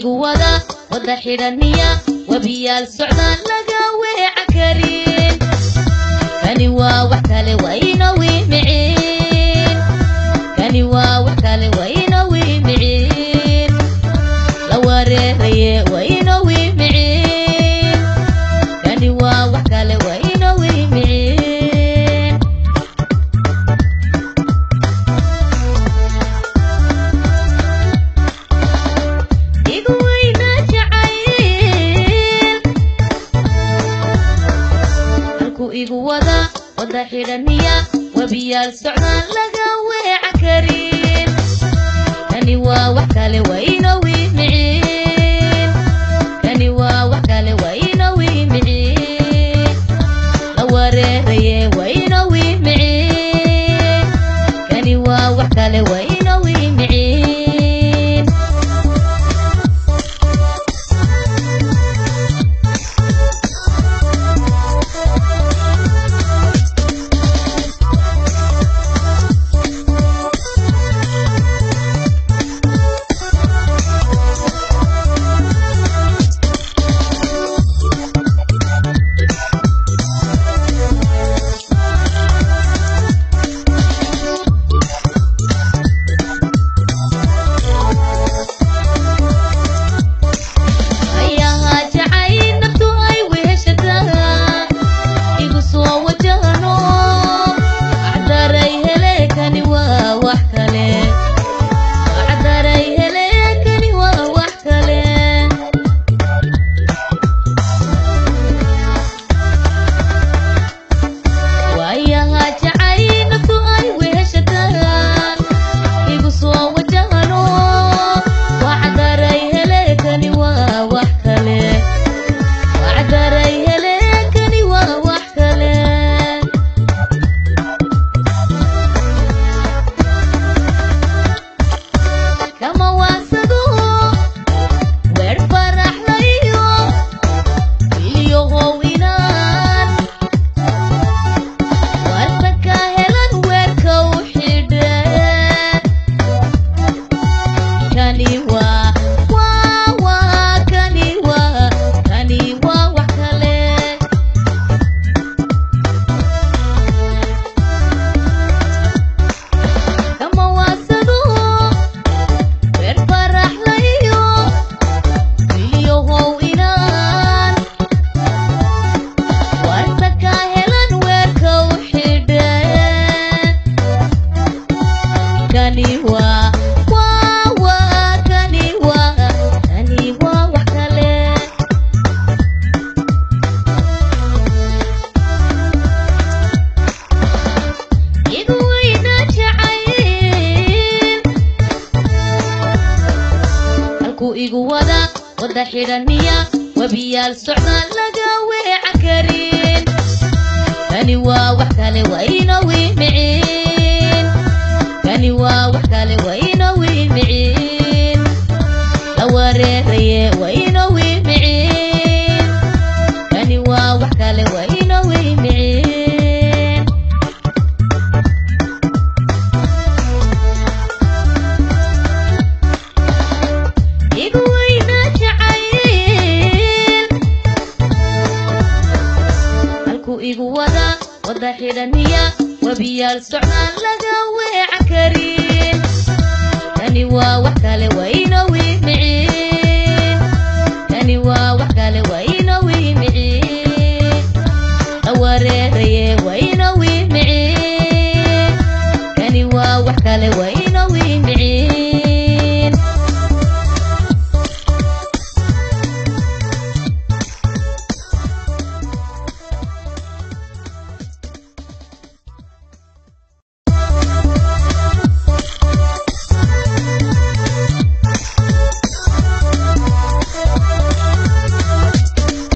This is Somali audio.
igu wada wada xidhaniya wabiyaal socdaan laga weeca karin kani waa wax kale wayna wiimicin kani waa wax kale wayna wiimicin la wareeraye wayna wiimicin kani waa wax kale wayna wiimicin igu wada wada xidhaniya wabiyaal socdaan laga weeca karin kani waa wax kale wayna wiimicin kani waa wax kale wayna wiimicin la wareeraye wayna wiimicin kani waa wax kale wayna wiimicin igu wada wada xidhaniya wabiyaal socdaan laga weeca karin kani waa wax kale wayna wiimicin kani waa wax kale wayna wiimicin la wareeraye wayna wiimicin kani waa wax kale wayna wiimicin igu wada wada xidhaniya wabiyaal socdaan laga weeca karin kani waa wax kale wayna wiimicin kani waa wax kale wayna wiimicin la wareeraye wayna wiimicin kani waa wax kale wayna